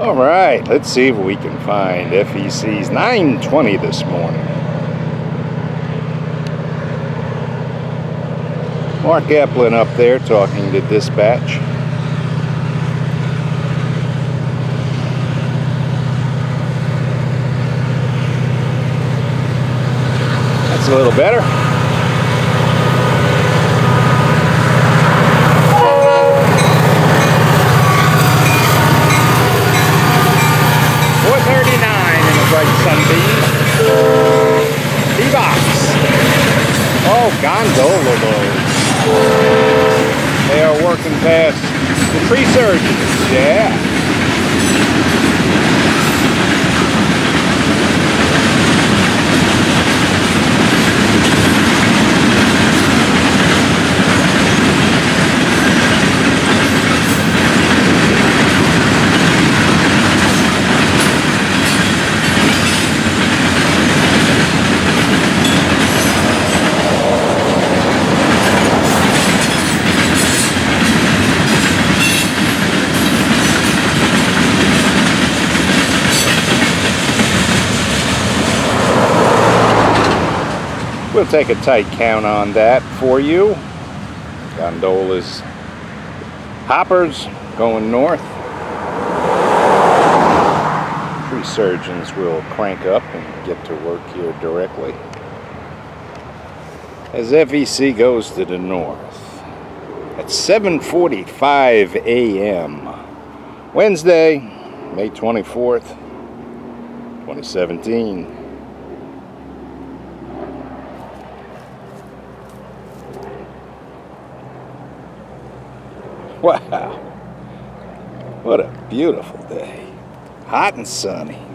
All right, let's see if we can find FEC's 920 this morning. Mark Eplin up there talking to dispatch. That's a little better. Oh, gondola loads. They are working past the tree surgeons, yeah. We'll take a tight count on that for you. Gondolas, hoppers going north. Tree surgeons will crank up and get to work here directly. As FEC goes to the north at 7:45 a.m. Wednesday, May 24th, 2017. Wow, what a beautiful day. Hot and sunny.